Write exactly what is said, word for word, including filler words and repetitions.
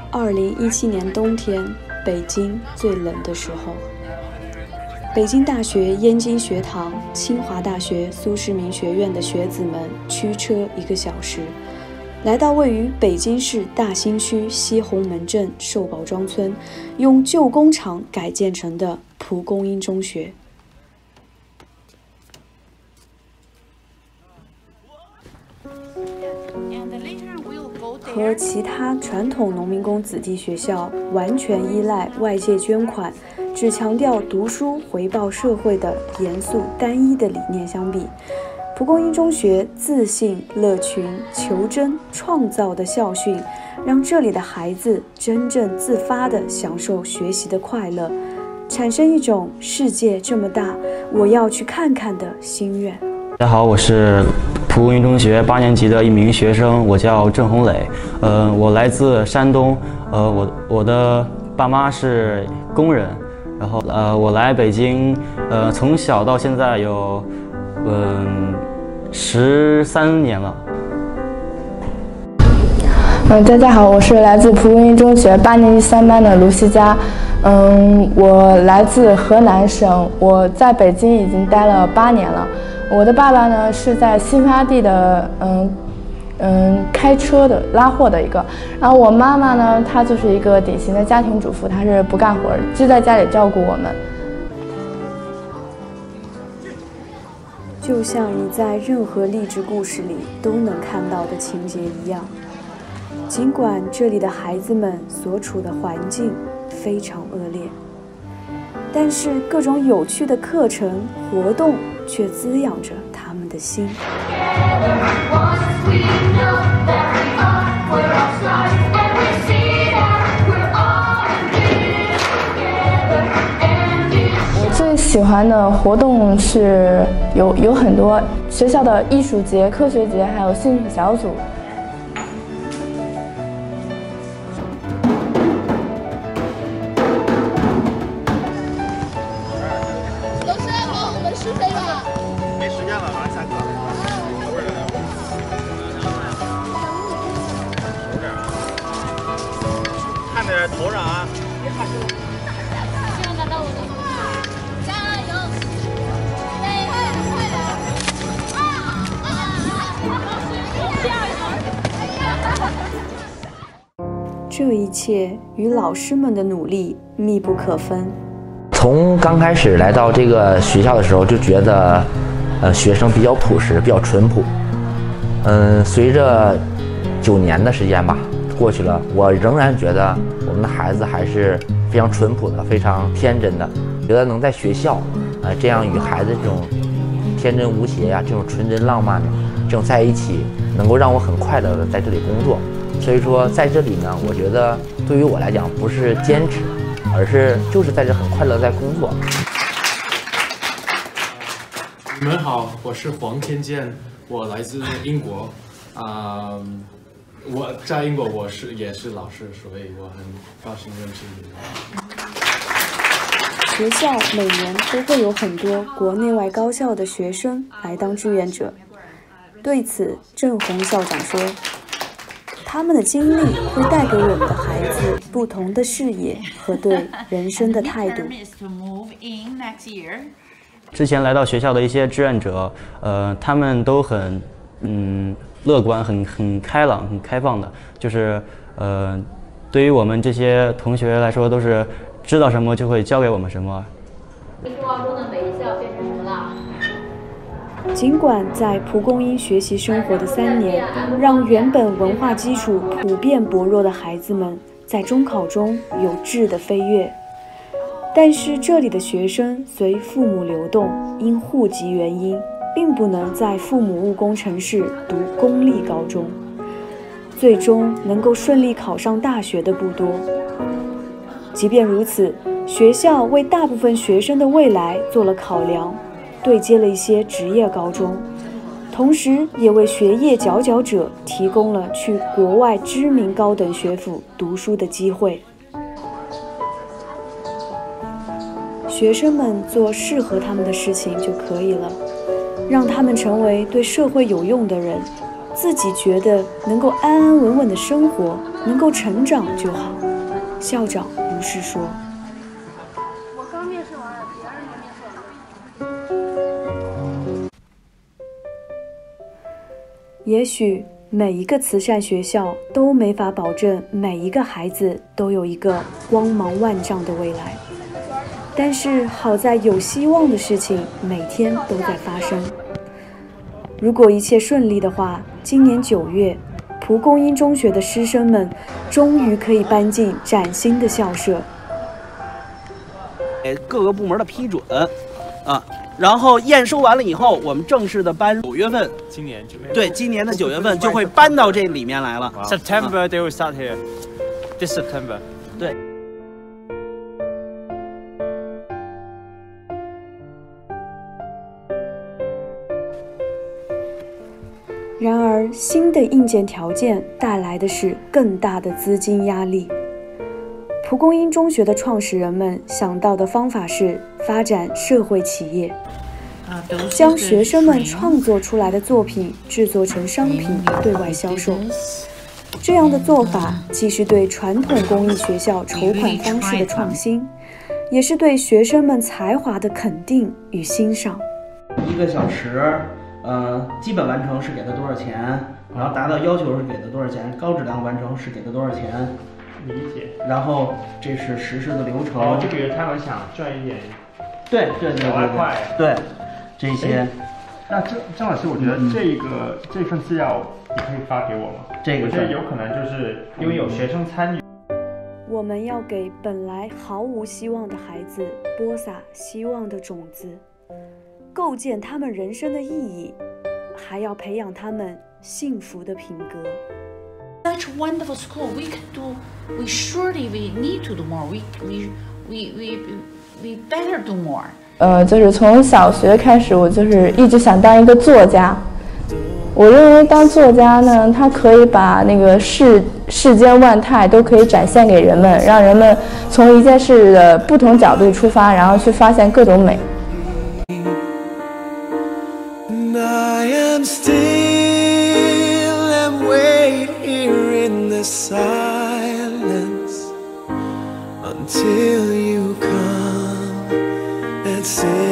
二零一七年冬天，北京最冷的时候，北京大学燕京学堂、清华大学苏世民学院的学子们驱车一个小时，来到位于北京市大兴区西红门镇寿宝庄村，用旧工厂改建成的蒲公英中学。和其他传统农民工子弟学校完全依赖外界捐款，只强调读书回报社会的严肃单一的理念相比，蒲公英中学自信、乐群、求真、创造的校训，让这里的孩子真正自发地享受学习的快乐，产生一种世界这么大，我要去看看的心愿。 大家好，我是蒲公英中学八年级的一名学生，我叫郑红磊。呃，我来自山东，呃，我我的爸妈是工人，然后呃，我来北京，呃，从小到现在有嗯十三年了。 嗯，大家好，我是来自蒲公英中学八年级三班的卢西佳。嗯，我来自河南省，我在北京已经待了八年了。我的爸爸呢是在新发地的嗯嗯开车的拉货的一个，然后我妈妈呢，她就是一个典型的家庭主妇，她是不干活，就在家里照顾我们。 就像你在任何励志故事里都能看到的情节一样，尽管这里的孩子们所处的环境非常恶劣，但是各种有趣的课程活动却滋养着他们的心。 我最喜欢的活动是有有很多学校的艺术节、科学节，还有兴趣小组。 头上啊！ 希望达到我的梦想，加油！对，快点， 快点！这一切与老师们的努力密不可分。 从刚开始来到这个学校的时候，就觉得，呃，学生比较朴实，比较淳朴。嗯，随着九年的时间吧过去了，我仍然觉得我们的孩子还是非常淳朴的，非常天真的。觉得能在学校，呃，这样与孩子这种天真无邪呀、啊，这种纯真浪漫的这种在一起，能够让我很快乐的在这里工作。所以说，在这里呢，我觉得对于我来讲，不是坚持，而是就是在这很快乐在工作。 你们好，我是黄天健，我来自英国，啊、呃。我在英国，我是也是老师，所以我很高兴认识你们。 学校每年都会有很多国内外高校的学生来当志愿者。对此，郑红校长说：“他们的经历会带给我们的孩子不同的视野和对人生的态度。” 之前来到学校的一些志愿者，呃，他们都很嗯。乐观、很很开朗、很开放的，就是呃，对于我们这些同学来说，都是知道什么就会教给我们什么。 希望中的每一校变成什么了？ 尽管在蒲公英学习生活的三年，让原本文化基础普遍薄弱的孩子们在中考中有质的飞跃，但是这里的学生随父母流动，因户籍原因，并不能在父母务工城市读公立高中，最终能够顺利考上大学的不多。即便如此，学校为大部分学生的未来做了考量，对接了一些职业高中，同时也为学业佼佼者提供了去国外知名高等学府读书的机会。学生们做适合他们的事情就可以了，让他们成为对社会有用的人，自己觉得能够安安稳稳的生活， 能够成长就好。校长如是说。 我刚面试完了，别人没面试完。 也许每一个慈善学校都没法保证每一个孩子都有一个光芒万丈的未来，但是好在有希望的事情每天都在发生。如果一切顺利的话，今年九月，蒲公英中学的师生们终于可以搬进崭新的校舍。 各个部门的批准，啊，然后验收完了以后，我们正式的搬九月份， 今年九月对，今年的九月份就会搬到这里面来了。 September they will start here. This September. 对。 然而，新的硬件条件带来的是更大的资金压力。蒲公英中学的创始人们想到的方法是发展社会企业，将学生们创作出来的作品制作成商品对外销售。这样的做法既是对传统公益学校筹款方式的创新，也是对学生们才华的肯定与欣赏。 一个小时，呃，基本完成是给他多少钱，然后达到要求是给他多少钱，高质量完成是给他多少钱。 理解。 然后这是实施的流程。 哦，就比如他们想赚一点， 对对对对对，对这些。 那郑郑老师，我觉得这一个、嗯、这份资料你可以发给我吗？ 这个我觉得有可能就是因为有学生参与。 我们要给本来毫无希望的孩子播撒希望的种子，构建他们人生的意义，还要培养他们幸福的品格。 Such wonderful school, we can do. We surely we need to do more. We we we we we better do more. 呃，就是从小学开始，我就是一直想当一个作家。我认为当作家呢，他可以把那个世世间万态都可以展现给人们，让人们从一件事的不同角度出发，然后去发现各种美。 Silence until you come and say